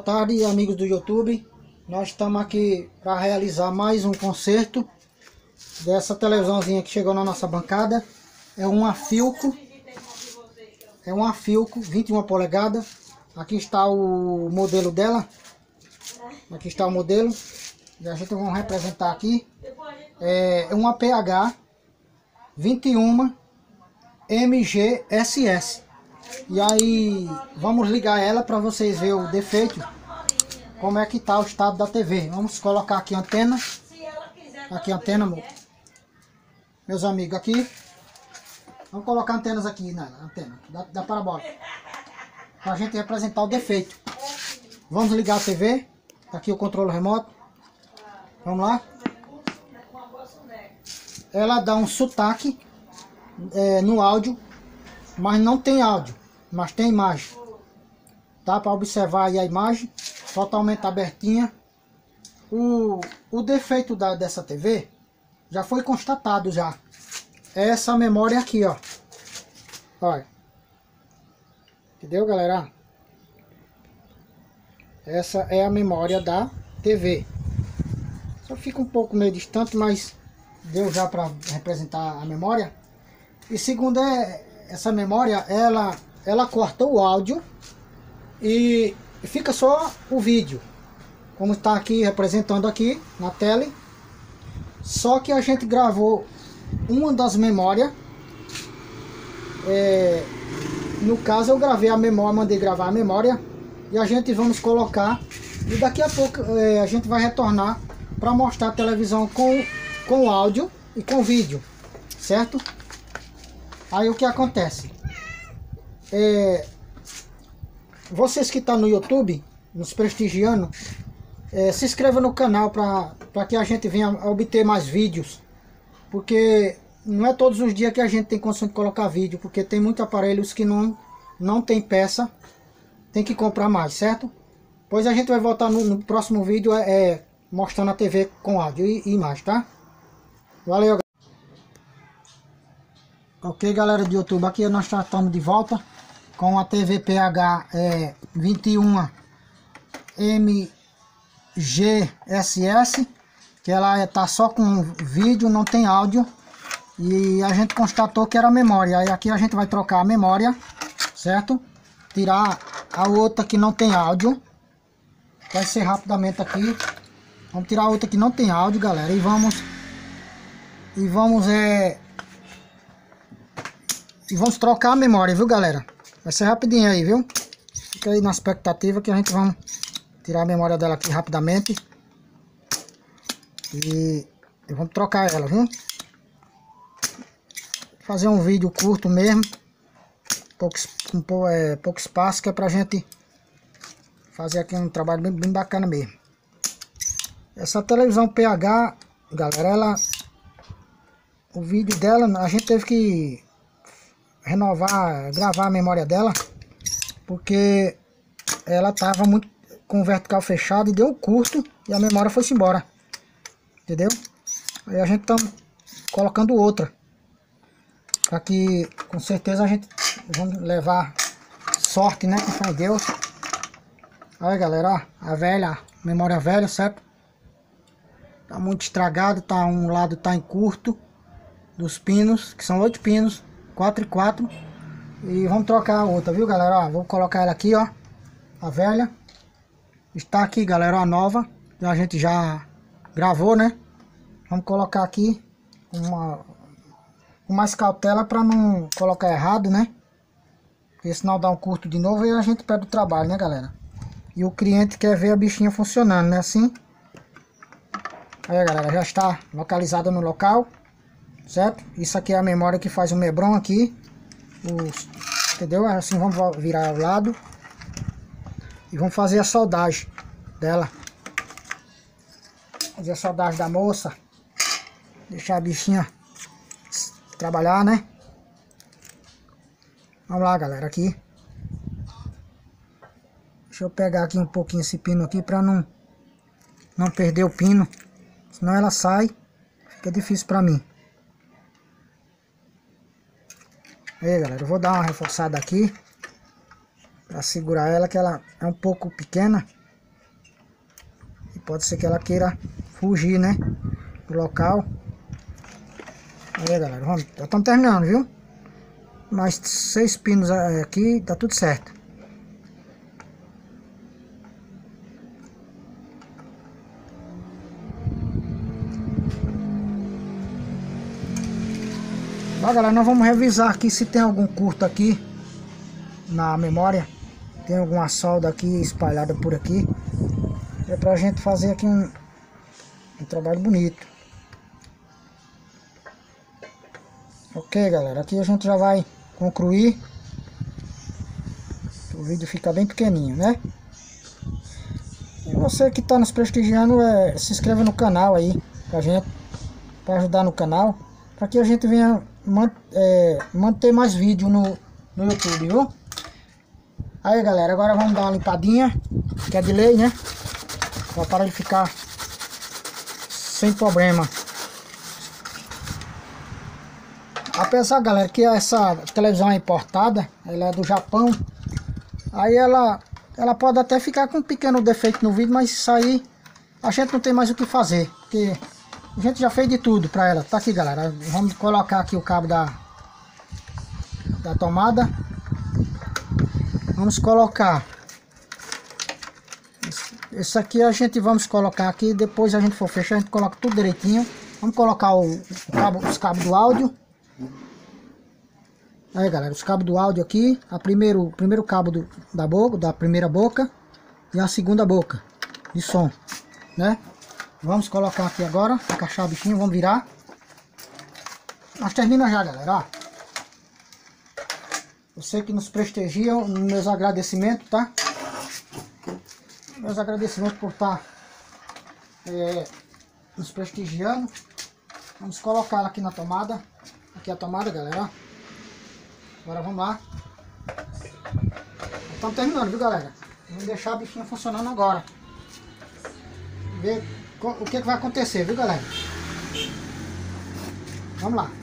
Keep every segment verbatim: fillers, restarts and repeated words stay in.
tarde, amigos do YouTube. Nós estamos aqui para realizar mais um conserto dessa televisãozinha que chegou na nossa bancada. É uma Philco, é uma Philco vinte e uma polegadas. Aqui está o modelo dela. Aqui está o modelo. E a gente vai representar aqui. É uma P H vinte e um M G S S. E aí vamos ligar ela para vocês verem o defeito, como é que tá o estado da T V. Vamos colocar aqui a antena. Aqui a antena, amor. Meus amigos, aqui. Vamos colocar antenas aqui na antena da, da parabólica, para a gente representar o defeito. Vamos ligar a T V. Tá aqui o controle remoto. Vamos lá. Ela dá um sotaque é, no áudio, mas não tem áudio, mas tem imagem. Tá para observar aí a imagem, totalmente abertinha. O, o defeito da, dessa T V já foi constatado já. É essa memória aqui, ó. Olha. Entendeu, galera? Essa é a memória da T V. Só fica um pouco meio distante, mas deu já para representar a memória. E segundo é essa memória, ela ela corta o áudio e fica só o vídeo, como está aqui representando aqui na tela. Só que a gente gravou uma das memórias. É, no caso eu gravei a memória, mandei gravar a memória e a gente vamos colocar. E daqui a pouco é, a gente vai retornar para mostrar a televisão com com áudio e com vídeo, certo? Aí o que acontece? É, vocês que estão no YouTube, nos prestigiando, é, se inscreva no canal para que a gente venha a obter mais vídeos. Porque não é todos os dias que a gente tem condição de colocar vídeo, porque tem muitos aparelhos que não, não tem peça, tem que comprar mais, certo? Pois a gente vai voltar no, no próximo vídeo é, é, mostrando a T V com áudio e, e imagem, tá? Valeu. Ok, galera do YouTube, aqui nós já estamos de volta com a T V P H é, vinte e um M G S S, que ela está só com vídeo, não tem áudio, e a gente constatou que era memória. Aí aqui a gente vai trocar a memória, certo? Tirar a outra que não tem áudio. Vai ser rapidamente aqui. Vamos tirar a outra que não tem áudio, galera, e vamos e vamos é E vamos trocar a memória, viu, galera? Vai ser rapidinho aí, viu? Fica aí na expectativa que a gente vai tirar a memória dela aqui rapidamente. E, e vamos trocar ela, viu? Fazer um vídeo curto mesmo. Pouco, um, é, pouco espaço, que é pra gente fazer aqui um trabalho bem, bem bacana mesmo. Essa televisão P H, galera, ela... O vídeo dela, a gente teve que renovar, gravar a memória dela, porque ela tava muito com o vertical fechado e deu um curto e a memória foi-se embora, entendeu? Aí a gente tá colocando outra, para que com certeza a gente vamos levar sorte, né, com fé em Deus. Aí, galera, ó, a velha, a memória velha, certo? Tá muito estragado, tá, um lado tá em curto dos pinos, que são oito pinos, quatro e quatro, e vamos trocar a outra, viu, galera? Ó, vou colocar ela aqui, ó, a velha está aqui, galera, a nova, que a gente já gravou, né? Vamos colocar aqui uma, com mais cautela para não colocar errado, né? Porque senão dá um curto de novo e a gente perde o trabalho, né, galera? E o cliente quer ver a bichinha funcionando, né? Assim. Aí, galera, já está localizada no local, certo? Isso aqui é a memória que faz o Mebron aqui. Os, entendeu? Assim vamos virar ao lado. E vamos fazer a soldagem dela. Fazer a soldagem da moça. Deixar a bichinha trabalhar, né? Vamos lá, galera, aqui. Deixa eu pegar aqui um pouquinho esse pino aqui para não, não perder o pino. Senão ela sai. Fica difícil para mim. Aí, galera, eu vou dar uma reforçada aqui para segurar ela, que ela é um pouco pequena. pode ser que ela queira fugir, né, do local. Aí, galera, vamos, já estamos terminando, viu? Mais seis pinos aqui, tá tudo certo. Ó, galera, nós vamos revisar aqui se tem algum curto aqui na memória. Tem alguma solda aqui espalhada por aqui. É pra gente fazer aqui um, um trabalho bonito. Ok, galera, aqui a gente já vai concluir. O vídeo fica bem pequenininho, né? E você que está nos prestigiando, é, se inscreva no canal aí pra gente, para ajudar no canal, para que a gente venha man, é, manter mais vídeo no, no YouTube, viu? Aí, galera, agora vamos dar uma limpadinha, que é de lei, né? Para ele ficar sem problema. Apesar, galera, que essa televisão é importada, ela é do Japão. Aí ela, ela pode até ficar com um pequeno defeito no vídeo, mas isso aí a gente não tem mais o que fazer, porque a gente já fez de tudo pra ela. Tá aqui, galera, vamos colocar aqui o cabo da, da tomada. Vamos colocar isso aqui, a gente vamos colocar aqui, depois a gente for fechar, a gente coloca tudo direitinho. Vamos colocar o, o cabo, os cabos do áudio. Aí, galera, os cabos do áudio aqui, a primeiro, o primeiro cabo do, da boca, da primeira boca e a segunda boca de som, né? Vamos colocar aqui agora, encaixar o bichinho, vamos virar. Nós terminamos já, galera, ó. Você que nos prestigia, meus agradecimentos, tá? Meus agradecimentos por estar é, nos prestigiando. Vamos colocar ela aqui na tomada. Aqui a tomada, galera, ó. Agora vamos lá. Estamos terminando, viu, galera? Vamos deixar a bichinha funcionando agora. Ver o que, que vai acontecer, viu, galera? Vamos lá.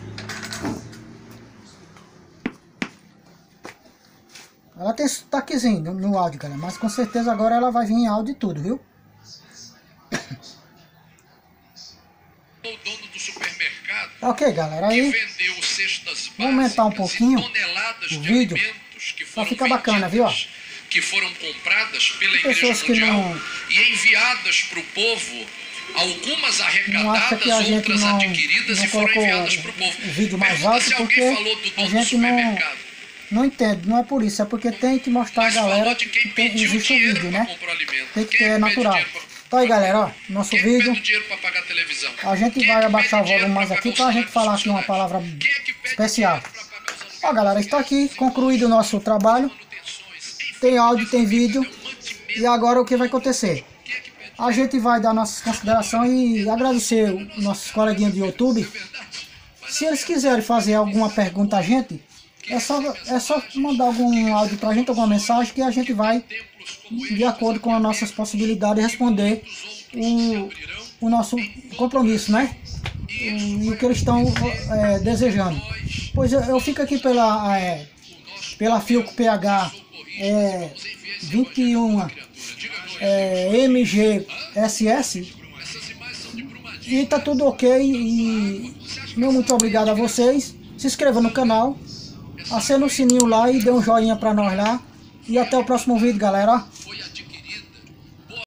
Ela tem sotaquezinho no áudio, galera, mas com certeza agora ela vai vir em áudio e tudo, viu? O dono do supermercado, ok, galera, aí que vendeu cestas vamos aumentar um pouquinho toneladas o de vídeo alimentos que pra foram ficar bacana, viu? Ó? que foram compradas pela Tem Igreja pessoas que Mundial não- e enviadas para o povo, algumas Não acha arrecadadas, que a gente outras não, adquiridas não e foram colocou enviadas para o povo. o vídeo mais Pergunta alto se porque alguém falou do a dono do gente não, supermercado. não entende, não é por isso, é porque tem que mostrar a Mas galera falou de quem que tem, pediu existe o dinheiro vídeo, para né? comprar alimento. Tem que Quem ter pede natural. dinheiro pra- Então aí, galera, ó, nosso Quem vídeo, pede dinheiro para pagar a televisão? a gente Quem é vai que abaixar o pede dinheiro volume mais pra aqui pagar pra o gente salário falar dos aqui uma funcionários? palavra Quem é que pede especial. dinheiro pra pagar os aluguéis? Ó, galera, está aqui concluído o nosso trabalho. Tem áudio, tem vídeo. E agora o que vai acontecer? A gente vai dar nossas considerações e agradecer os nossos coleguinhas do YouTube. Se eles quiserem fazer alguma pergunta a gente, é só, é só mandar algum áudio pra gente, alguma mensagem, que a gente vai, de acordo com as nossas possibilidades, responder o, o nosso compromisso, né? E o que eles estão é, desejando. Pois eu, eu fico aqui pela, é, pela Philco P H é, vinte e um é, M G S S e tá tudo ok. E meu muito obrigado a vocês. Se inscreva no canal, acenda o sininho lá e dê um joinha pra nós lá. E até o próximo vídeo, galera.